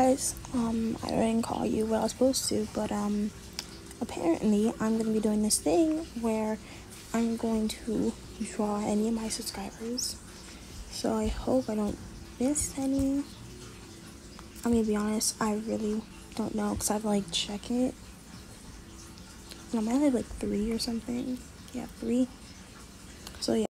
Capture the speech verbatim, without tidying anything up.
guys, um, I didn't call you what I was supposed to, but, um, apparently I'm going to be doing this thing where I'm going to draw any of my subscribers, so I hope I don't miss any. I'm gonna be honest, I really don't know, because I have to, like, check it, and I might have, like, three or something. Yeah, three. So, yeah.